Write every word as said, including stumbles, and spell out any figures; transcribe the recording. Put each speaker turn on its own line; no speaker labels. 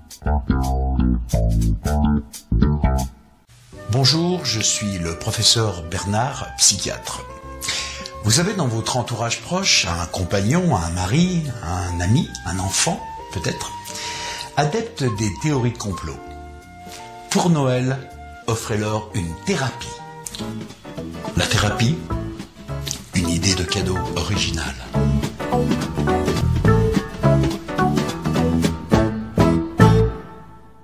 Bonjour, je suis le professeur Bernard, psychiatre. Vous avez dans votre entourage proche un compagnon, un mari, un ami, un enfant, peut-être, adepte des théories de complot. Pour Noël, offrez-leur une thérapie. La thérapie, une idée de cadeau originale.